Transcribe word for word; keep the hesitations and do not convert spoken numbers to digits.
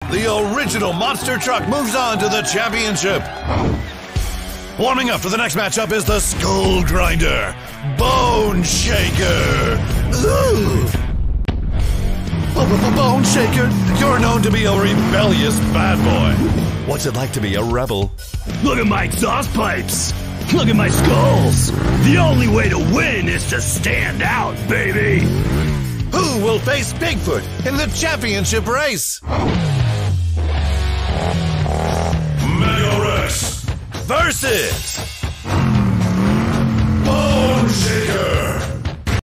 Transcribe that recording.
the original monster truck moves on to the championship. Warming up for the next matchup is the Skull Grinder, Bone Shaker. Ooh. Bone Shaker, you're known to be a rebellious bad boy. What's it like to be a rebel? Look at my exhaust pipes. Look at my skulls. The only way to win is to stand out, baby. Who will face Bigfoot in the championship race? Mega Rex versus Bone Shaker.